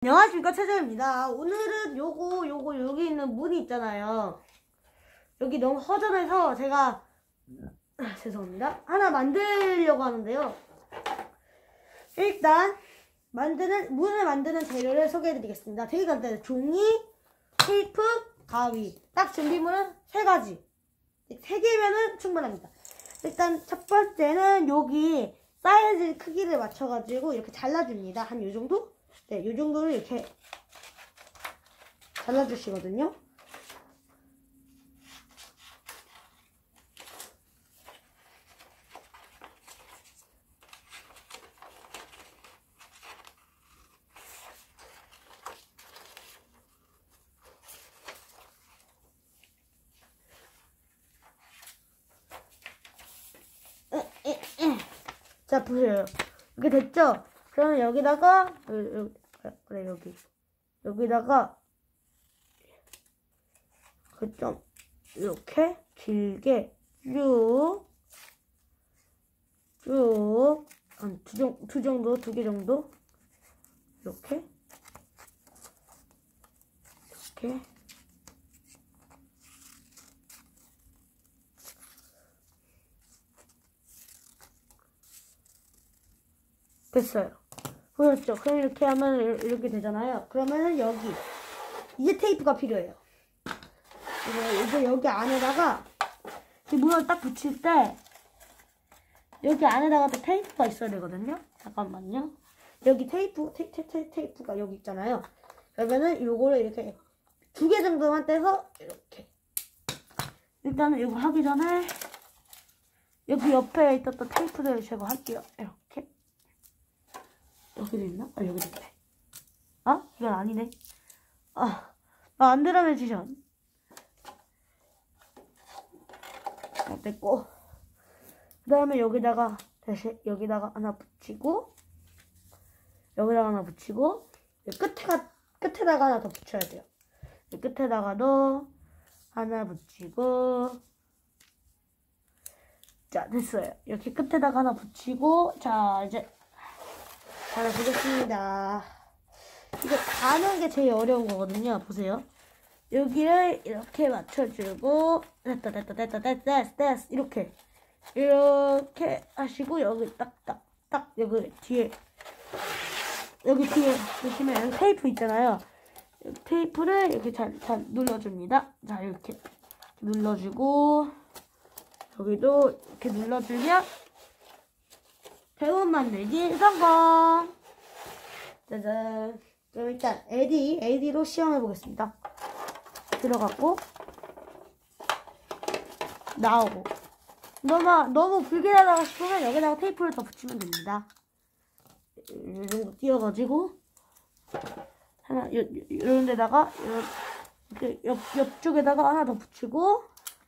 안녕하십니까, 최재입니다. 오늘은 여기 있는 문이 있잖아요. 여기 너무 허전해서 제가 죄송합니다. 하나 만들려고 하는데요. 일단 문을 만드는 재료를 소개해드리겠습니다. 되게 간단해요. 종이, 테이프, 가위. 딱 준비물은 3가지. 3개면은 충분합니다. 일단 첫 번째는 여기 사이즈 크기를 맞춰가지고 이렇게 잘라줍니다. 한 요 정도? 네, 요 정도를 이렇게 잘라주시거든요. 자, 보세요. 이렇게 됐죠? 그러면 여기다가 여기다가 그 좀 이렇게 길게 쭉 한 두 개 정도 이렇게 됐어요. 보셨죠? 그럼 이렇게 하면 이렇게 되잖아요. 그러면은 여기 이제 테이프가 필요해요. 이제 여기 안에다가 이 문을 딱 붙일 때 여기 안에다가 또 테이프가 있어야 되거든요. 잠깐만요. 여기 테이프가 여기 있잖아요. 그러면은 요거를 이렇게 2개 정도만 떼서 이렇게 일단은 이거 하기 전에 여기 옆에 있었던 테이프를 제거할게요. 이렇게 여기도 있나? 여기도 있네. 이건 아니네. 안드라메지션 됐고, 그 다음에 여기다가 하나 붙이고, 여기다가 하나 붙이고, 끝에다가 하나 더 붙여야 돼요. 끝에다가도 하나 붙이고, 자, 됐어요. 이렇게 끝에다가 하나 붙이고, 자, 이제 하나 보겠습니다. 이거 가는 게 제일 어려운 거거든요. 보세요. 여기를 이렇게 맞춰주고, 됐다. 이렇게 하시고, 여기 딱, 여기 뒤에 보시면 여기 테이프 있잖아요. 테이프를 이렇게 잘 눌러줍니다. 자, 이렇게 눌러주고, 여기도 이렇게 눌러주면, 대문 만들기 성공! 짜잔. 그럼 일단 AD로 시험해보겠습니다. 들어갔고 나오고 너무 불길하다고 싶으면 여기다가 테이프를 더 붙이면 됩니다. 이 정도 띄워가지고 하나 이런 데다가 이렇게 옆쪽에다가 하나 더 붙이고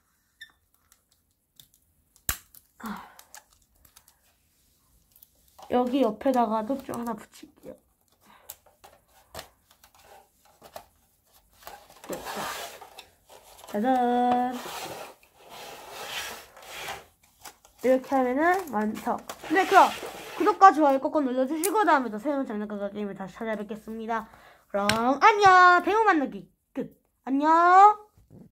여기 옆에다가도 좀 하나 붙일게요. 짜잔. 이렇게 하면은 완성. 네, 그럼 구독과 좋아요 꼭꼭 눌러주시고 다음에 또 새로운 장난감과 게임을 다시 찾아뵙겠습니다. 그럼 안녕. 대문 만나기 끝. 안녕.